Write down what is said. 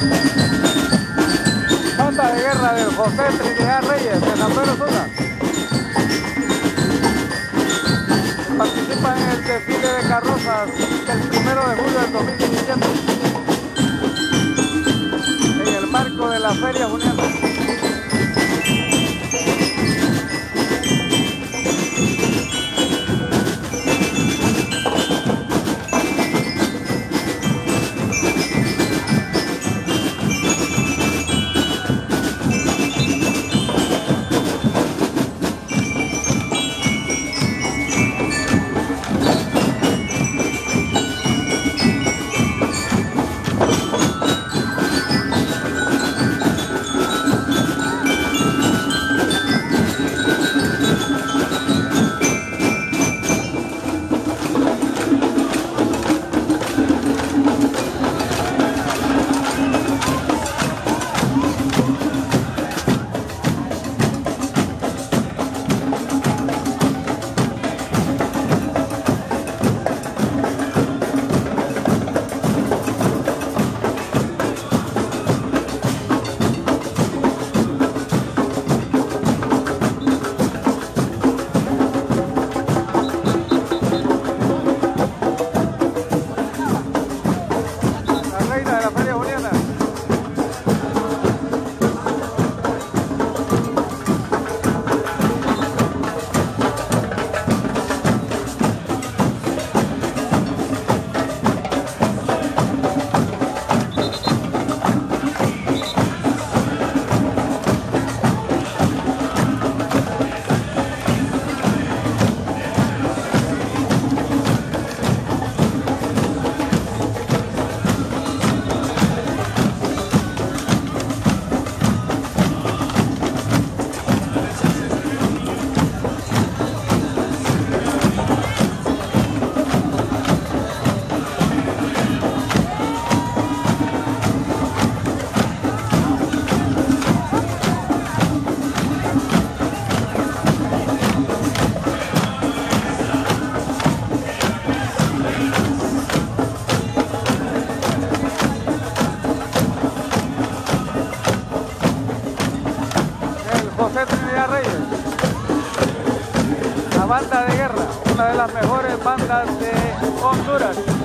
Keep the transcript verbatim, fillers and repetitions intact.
Banda de guerra del José Trinidad Reyes de San Pedro Sula. Participa en el desfile de carrozas del primero de julio del dos mil diecisiete en el marco de la Feria Juniana. José Trinidad Reyes, la banda de guerra, una de las mejores bandas de Honduras.